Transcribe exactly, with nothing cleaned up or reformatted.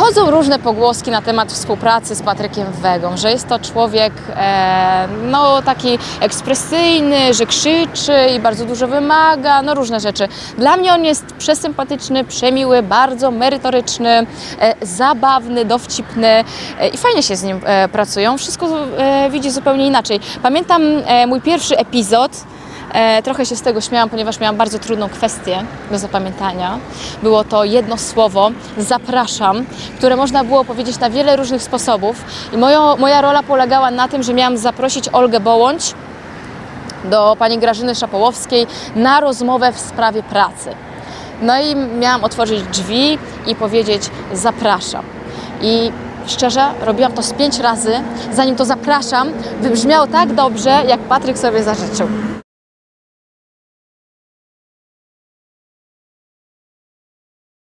chodzą różne pogłoski na temat współpracy z Patrykiem Wegą, że jest to człowiek e, no, taki ekspresyjny, że krzyczy i bardzo dużo wymaga, no różne rzeczy. Dla mnie on jest przesympatyczny, przemiły, bardzo merytoryczny, e, zabawny, dowcipny e, i fajnie się z nim e, pracują. Wszystko e, widzi zupełnie inaczej. Pamiętam e, mój pierwszy epizod. E, trochę się z tego śmiałam, ponieważ miałam bardzo trudną kwestię do zapamiętania. Było to jedno słowo, zapraszam, które można było powiedzieć na wiele różnych sposobów. I moją, moja rola polegała na tym, że miałam zaprosić Olgę Bołądź do pani Grażyny Szapołowskiej na rozmowę w sprawie pracy. No i miałam otworzyć drzwi i powiedzieć zapraszam. I szczerze, robiłam to z pięć razy, zanim to zapraszam, wybrzmiało tak dobrze, jak Patryk sobie zażyczył.